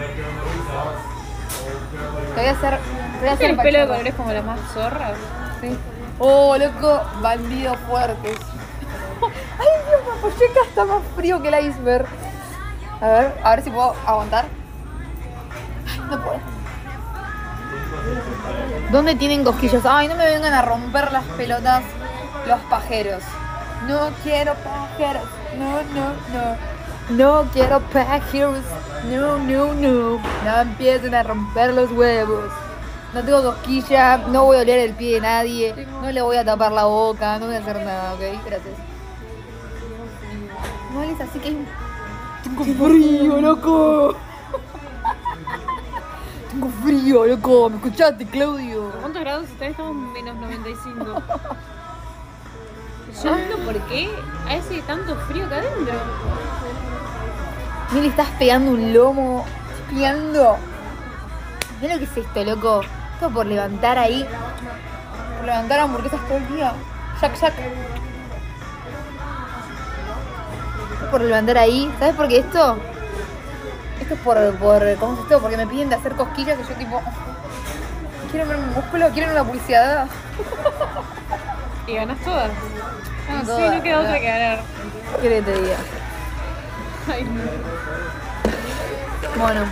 Te voy a hacer ¿El pelo de cachorra. colores como la más zorra? Sí. Oh, loco, bandidos fuertes. Ay, Dios, me apoyé acá, está más frío que el iceberg. A ver si puedo aguantar. Ay, no puedo. ¿Dónde tienen cosquillas? Ay, no me vengan a romper las pelotas los pajeros. No quiero pajeros. No quiero pajeros. No. No empiecen a romper los huevos. No tengo cosquilla, no voy a oler el pie de nadie, no le voy a tapar la boca, no voy a hacer nada, ¿ok? Gracias. No hables así que hay Tengo frío, loco. Tengo frío, loco. ¿Me escuchaste, Claudio? ¿Cuántos grados están? Estamos menos 95. Yo no entiendo por qué hace tanto frío acá adentro. Mira, estás pegando un lomo. Estás pegando. Mira lo que es esto, loco. Esto por levantar ahí. Por levantar hamburguesas todo el día. Jack. por levantar ahí. ¿Sabes por qué esto? Esto es por ¿cómo es esto? Porque me piden de hacer cosquillas y yo tipo... Quiero ver un músculo, quiero una publicidad. ¿Y ganas todas? Gano Sí, todas, no queda otra ¿verdad? que ganar. ¿Qué querés que te diga? Ay, no. Bueno.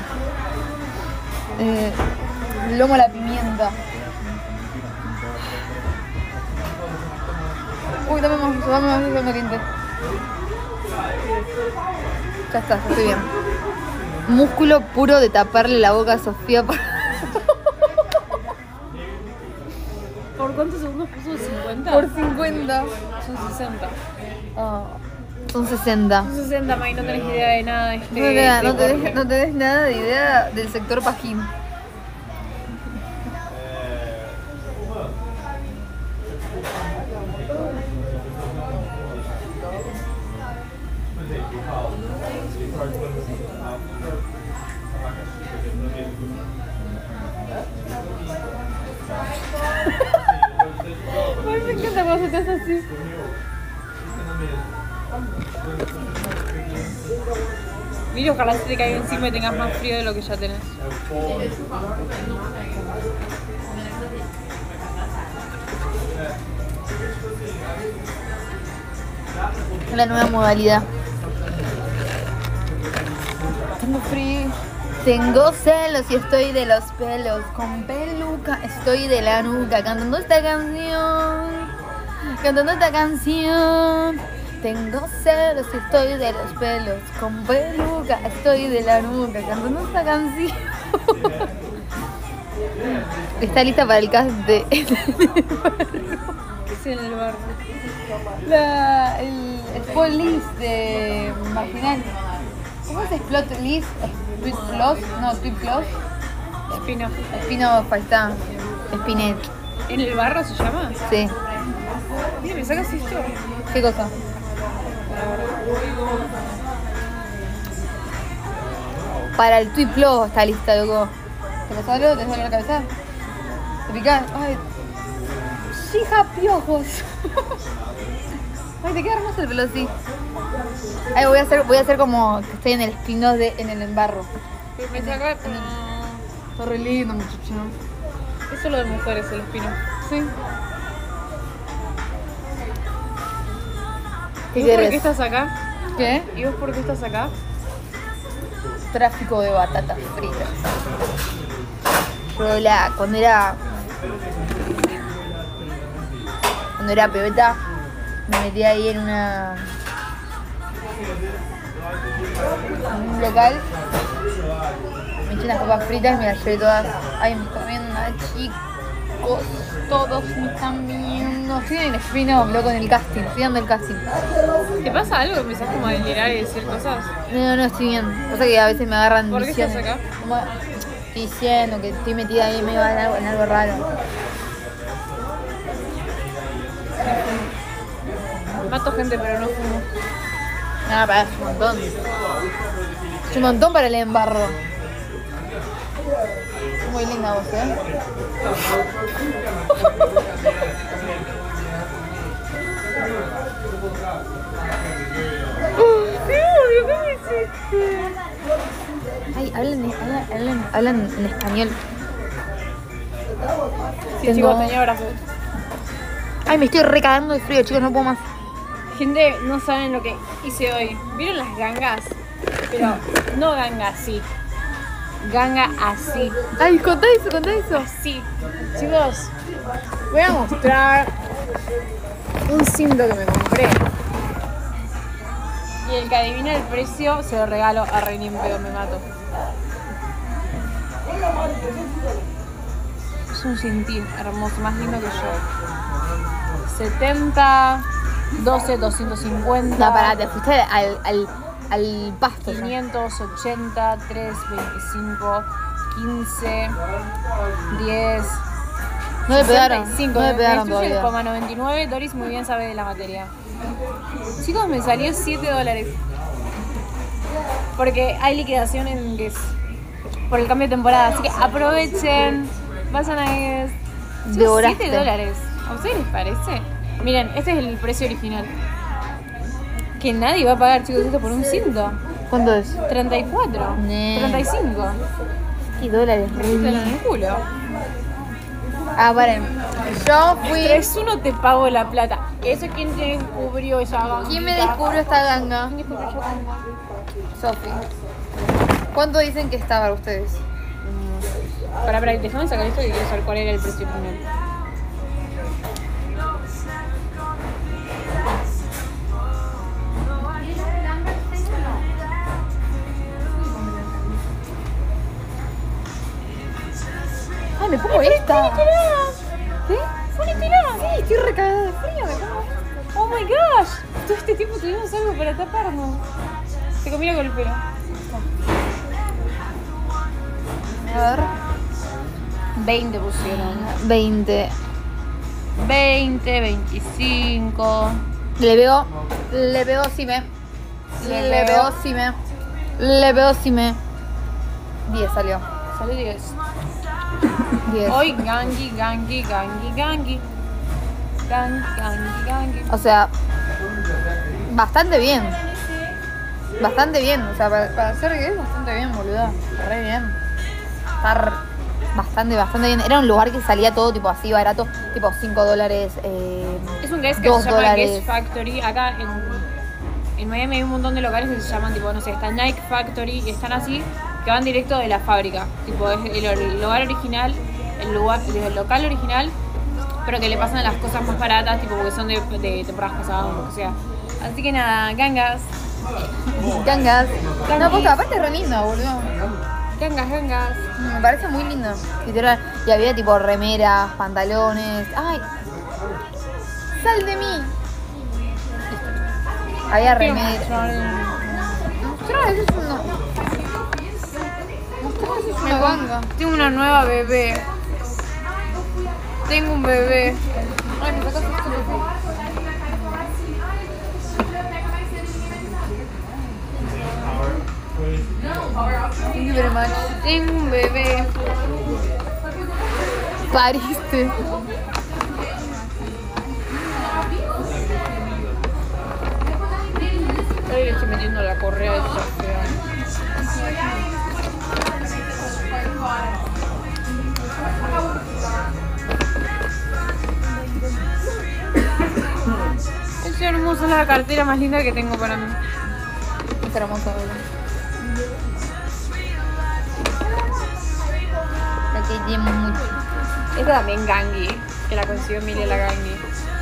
Lomo a la pimienta. Uy, dame más caliente. Ya está, ya estoy bien. Músculo puro de taparle la boca a Sofía para... ¿Por cuántos segundos puso? ¿50? Por 50. Son 60. Ah, son 60. Son 60, May, no tenés idea de nada de este. No te des nada de idea del sector pajín. Ay, me encanta cuando se te hace así. Mira, ojalá se te caiga encima y tengas más frío de lo que ya tenés. La nueva modalidad. Tengo frío. Tengo celos y estoy de los pelos. Con peluca estoy de la nuca. Cantando esta canción. Cantando esta canción. Tengo celos y estoy de los pelos. Con peluca estoy de la nuca. Cantando esta canción. Está lista para el cast de... ¿Qué es en el barro? el spot list de Marginal. ¿Cómo es Spot list? Tweet plus? No, Tweet plus. Spin-off. Spin-off, ahí está. Spinet. ¿En el barro se llama? Sí. Mira, me sacas esto. ¿Qué cosa? Para el Tweet plus está lista, loco. ¿Te pasó algo? ¿Te duele la cabeza? ¿Te picás? Ay. ¡Hija, piojos! Ay, te queda hermoso el pelo así. Ay, voy a hacer como que estoy en el spin-off en el embarro. Pero me saca. Está re lindo, muchacho. Es solo de mujeres el spin-off. Sí. ¿Y ¿Qué vos por querés? qué estás acá? ¿Qué? ¿Y vos por qué estás acá? Tráfico de batatas fritas. Yo cuando era pebeta, me metí ahí en un local, me eché unas papas fritas y me las llevé todas. Ay, me están viendo, chicos, todos me están viendo. Estoy en el spin-off, loco, en el casting, estoy dando el casting. ¿Te pasa algo? ¿Empezás como a delirar y decir cosas? No, estoy bien. Pasa que a veces me agarran ¿Por qué estás visiones. acá? Como estoy diciendo que estoy metida ahí medio en algo raro. Mato gente, pero no fumo. Nada, para, es un montón. Es un montón para el embarro. Muy linda vos, Ay, hablan en español. Sí, Tengo- chicos, tenía brazos. Ay, me estoy recagando de frío, chicos, no puedo más. Gente, no saben lo que hice hoy. ¿Vieron las gangas? Pero no ganga así. Ganga así. Ay, contá eso. Así. Chicos, voy a mostrar un cinto que me compré. Y el que adivina el precio se lo regalo a re ni en pedo, me mato. Es un cintín hermoso, más lindo que yo. 70, 12, 250. No, pará, te fuiste al pasto. ya. 580, 3, 25, 15, 10. No le pegaron, 65, no le pegaron me destruye todavía. el 99. Doris muy bien sabe de la materia. Chicos, me salió $7. Porque hay liquidación en Guess por el cambio de temporada. Así que aprovechen. Vayan a Guess. Chicos, Devoraste. $7. ¿A ustedes les parece? Miren, este es el precio original. Que nadie va a pagar, chicos, esto por un cinto. ¿Cuánto es? 34. Nee. 35. ¿Qué dólares? Te lo en el culo. Ah, paren. Yo fui... 3-1 te pago la plata. ¿Eso quién te descubrió esa ganga? ¿Quién me descubrió esta ganga? ¿Quién descubrió esa ganga? Sofi. ¿Cuánto dicen que está para ustedes? Para, déjame sacar esto que quiero saber cuál era el precio final. Ay, me pongo esta. ¿Qué? ¡Funitilada! Sí, estoy recagada de frío. Me pongo esta. ¡Oh my gosh! Todo este tiempo tuvimos algo para taparnos. Te combina con el pelo. A ver. 20 pusieron. 20. 20, 25. Le pego si me. Le pego si me. 10 salió. Sale 10. 10. Hoy gangi. Gangi. O sea, bastante bien. Bastante bien. O sea, para hacer que es bastante bien, boluda. Re bien. Estar bastante bien. Era un lugar que salía todo tipo así barato, tipo $5. Es un guest que se llama Guest Factory. Acá en Miami hay un montón de locales que se llaman, tipo, no sé, está Nike Factory y están así, que van directo de la fábrica. Tipo, es el lugar original, el local original, pero que le pasan las cosas más baratas, tipo, porque son de temporadas pasadas o lo que sea. Así que nada, gangas. Gangas. No, posta, aparte es re lindo, boludo. Gangas. Me parece muy lindo. Literal. Y había tipo remeras, pantalones. ¡Ay! ¡Sal de mí! Había remeras. Mostrá, eso es una. Mostrá, eso es una ganga. Tengo una nueva bebé. Tengo un bebé. Ay, me sacaste esto. Thank you very much. Tengo un bebé. Pariste. Ahí le estoy metiendo la correa de esa fea. Es hermosa, la cartera más linda que tengo para mí. Es hermoso, boludo. La queremos mucho. Esta también Gangi, que la consiguió Emilia la Gangi.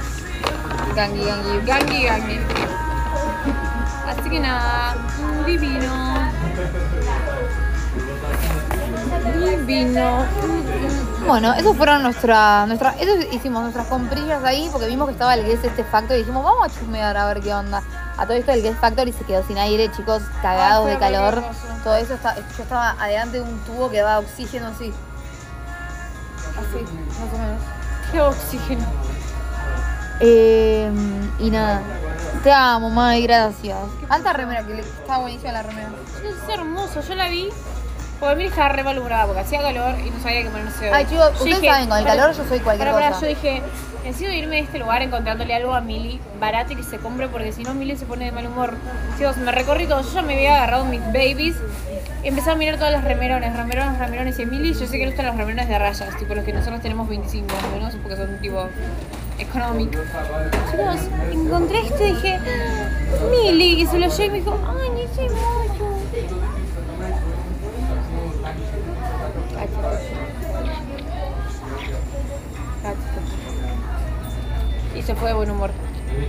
Gangi. Así que nada, divino. Bueno, eso fueron hicimos nuestras comprillas ahí porque vimos que estaba el Guest Factory y dijimos, vamos a chusmear a ver qué onda. A todo esto el Guest Factory se quedó sin aire, chicos, cagados de calor. Todo eso, yo estaba adelante de un tubo que daba oxígeno así. Así, más o menos. Qué oxígeno. Y nada. Te amo, Mai, gracias. Alta remera, que estaba buenísima la remera. Es hermoso, yo la vi. Porque mi estaba re malhumorada porque hacía calor y no sabía qué ponerse hoy. Ay, chicos, Yo ustedes dije, saben, con el calor yo soy cualquier cosa. Yo dije, decido irme de este lugar encontrándole algo a Mili barato y que se compre porque si no Mili se pone de mal humor. Chicos, me recorrí todo, yo ya me había agarrado mis babies. Empecé a mirar todas las remerones y Mili, yo sé que le gustan los remerones de rayas, tipo los que nosotros tenemos 25 menos, porque son tipo económicos. Chicos, encontré esto y dije, Mili, y se lo llevé y me dijo, ay, ni sé mucho. Y se fue de buen humor.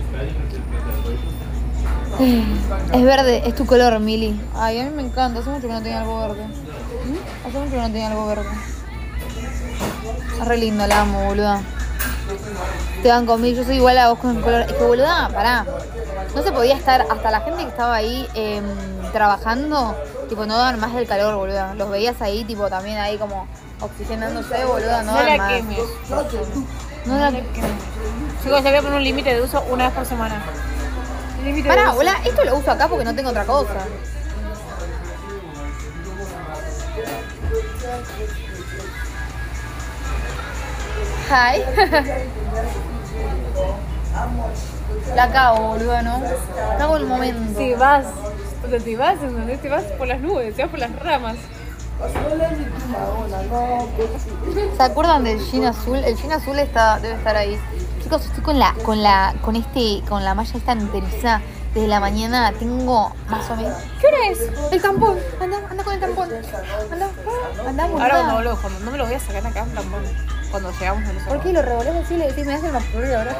Es verde, es tu color, Mili. Ay, a mí me encanta, hace mucho que no tenía algo verde. Hace mucho que no tenía algo verde. Es re lindo, la amo, boluda. Te van conmigo, yo soy igual a vos con el color. Es que, boluda, pará. No se podía estar, hasta la gente que estaba ahí trabajando, tipo, no daban más del calor, boluda. Los veías ahí, tipo, también ahí como oxigenándose, boluda, no No daban la más. quemes. No la Chicos, le voy a poner un límite de uso una vez por semana. Límite de Pará, uso. boluda, esto lo uso acá porque no tengo otra cosa. Hi. La cago, boludo, ¿no? Cago el momento. Te vas, o sea, te vas, ¿entendés? Te vas por las nubes, te vas por las ramas. ¿Se acuerdan del jean azul? El jean azul debe estar ahí. Chicos, estoy con la malla esta enteriza. Desde la mañana tengo más o menos. ¿Qué hora es? El tampón. Anda con el tampón. Anda, boluda. Ahora cuando no me lo voy a sacar acá un tampón. Cuando llegamos a los ¿Por qué lo revolés así y le decís, me das el más ahora?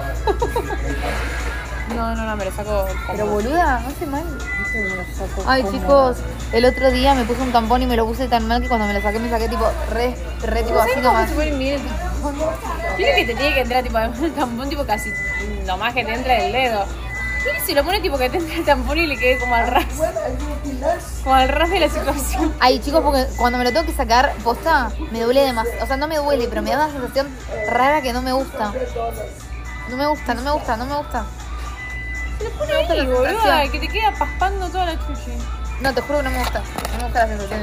No, me lo saco Pero boluda, no hace mal. me lo saco Ay, cómoda. chicos, el otro día me puse un tampón y me lo puse tan mal que cuando me lo saqué tipo re tipo así ¿Sabes cómo nomás. se pone bien el tampón? Tiene que te tiene que entrar tipo el tampón tipo casi lo más que te entra el dedo. Y si lo pone tipo que te entra el tampón y le quede como al ras. Como al ras de la situación. Ay, chicos, porque cuando me lo tengo que sacar, posta, me duele demasiado. O sea, no me duele, pero me da una sensación rara que no me gusta. No me gusta. Se lo pone No me gusta ahí, la boluda, sensación. que te queda paspando toda la chuchi. No, te juro que no me gusta. No me gusta la sensación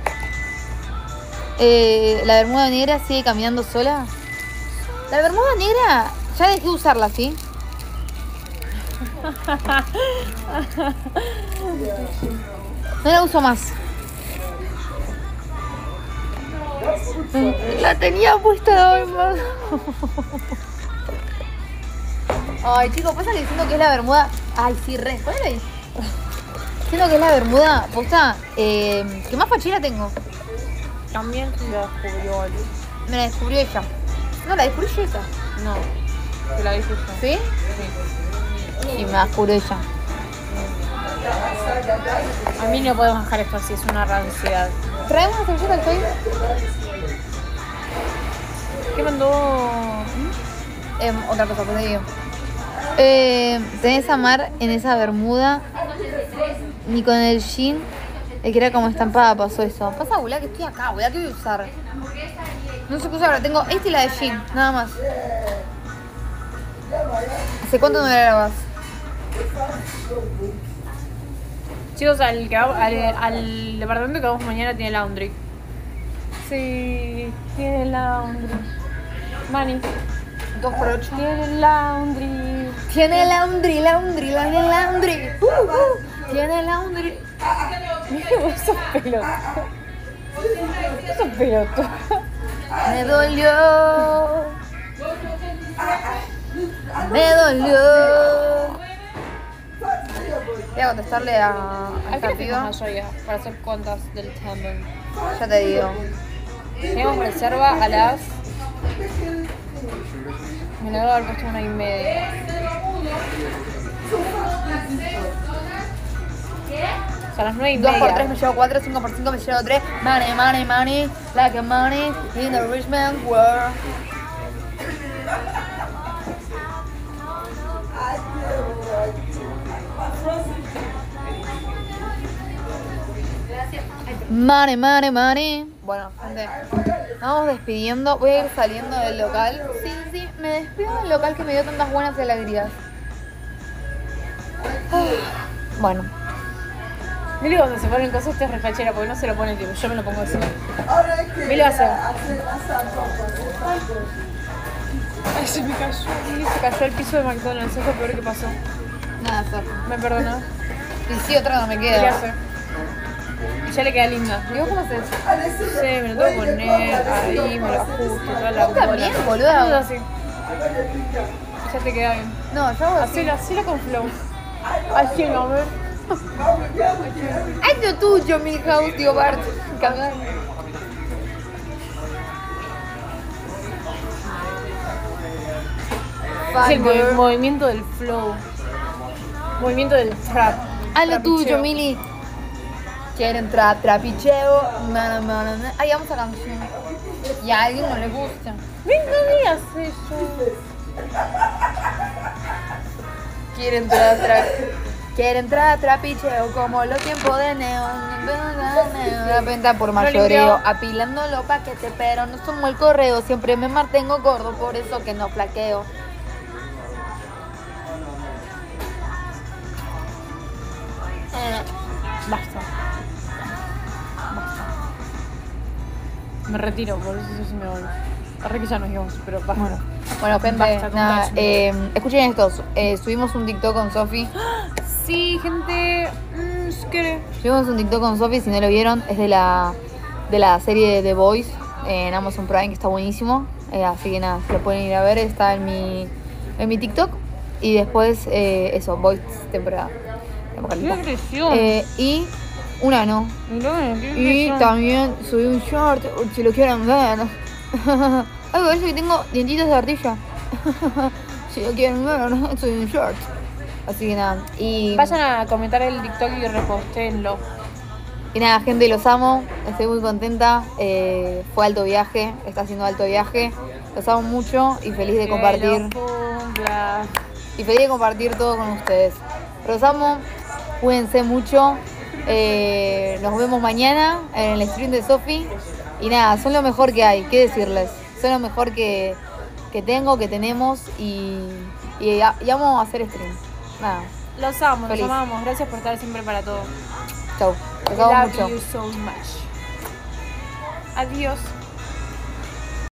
esa. La bermuda negra sigue caminando sola. La bermuda negra ya dejé de usarla, ¿sí? No la uso más. La tenía puesta hoy más. Ay, chicos, pasa que siento que es la bermuda. Ay, sí, re. Ponela ahí. Siento que es la bermuda, posta, que más fachera tengo. También se la descubrió él. Me la descubrió ella. No, la descubrí yo esa. No, te la dije yo. ¿Sí? Sí, me la descubrió ella. A mí no podemos dejar esto así, es una ranciedad. ¿Traemos una servilleta al soy? ¿Qué mandó? Otra cosa, pues te digo. Tenés a Mar en esa bermuda. Ni con el jean. El que era como estampada pasó eso. Pasa, boluda, que estoy acá, boluda, ¿qué voy a usar? No sé qué usar ahora. Tengo esta y la de jean, nada más. ¿Hace cuánto no la lavas? Chicos, al departamento que vamos mañana tiene laundry. Sí, tiene laundry. Mani, 2x8. tiene laundry. Tiene laundry. Tiene laundry. Mira, vos sos pelotudo. Vos sos pelotudo. Me dolió. Voy a contestarle a ¿A esta qué piba. fuimos allá para hacer cuentas del tandem? Ya te digo. Tenemos reserva a las... Me la voy a haber puesto 1:30. O sea, a las 9:30. 2x3 me llevo 4, 5x5 me llevo 3. Money, like a money in the rich man's world. Money. Bueno, gente, nos vamos despidiendo. Voy a ir saliendo del local. Sí, me despido del local que me dio tantas buenas alegrías. Bueno. Mili cuando se ponen cosas te es refachera porque no se lo pone tipo, yo me lo pongo así. Mili hace. Ay, se me cayó. Mili se cayó al piso de McDonald's, es lo peor que pasó. Nada, Fer. ¿Me perdonó? Y sí, otra no me Mili queda. hace. Y ya le queda linda. ¿Y vos cómo haces? Sí, me lo tengo que poner ahí, me lo ajusto, toda la Vos también, boluda. Todo así. Y ya te queda bien. No, yo hago así. Hacelo con flow. Así, no, a ver. ¡Ay, lo tuyo, mi house, tío Bart! Cagar. Es el movimiento del flow. Movimiento del trap. Haz lo tuyo, Trapicheo. Mili. Quieren trapicheo. Ay, vamos a canción. Y a alguien no le gusta. Ven, no digas eso. Quieren trapicheo como los tiempos de neón. La venta por limpió. mayoreo. Apilando los paquetes, pero no somos el correo. Siempre me mantengo gordo, por eso que no flaqueo. Basta. Me retiro, por eso sí me voy. Arre que ya nos íbamos, pero basta. Bueno, gente, Basta, nada, contame. escuchen estos. Subimos un TikTok con Sofi. Sí, gente. ¿Qué? Subimos un TikTok con Sofi, si no lo vieron, es de la serie de The Boys en Amazon Prime, que está buenísimo. Así que nada, se lo pueden ir a ver, está en mi TikTok. Y después, eso, Boys temporada. ¡Qué agresión! Y un ano. Mirá, qué Y agresión. también subí un short, si lo quieren ver. Ay, parece que tengo dientitos de ardilla. Si lo quieren ver, subí un short. Así que nada. Vayan a comentar el TikTok y repostéenlo. Y nada, gente, los amo. Estoy muy contenta. Fue alto viaje, está haciendo alto viaje. Los amo mucho y feliz de compartir. Y feliz de compartir todo con ustedes. Los amo, cuídense mucho. Nos vemos mañana en el stream de Sofi. Y nada, son lo mejor que hay, ¿qué decirles? Son lo mejor que tengo, que tenemos y amo hacer stream. Nada, Los amo, Feliz. los amamos. Gracias por estar siempre para todo. chau. Los amo Love mucho. you so much. Adiós.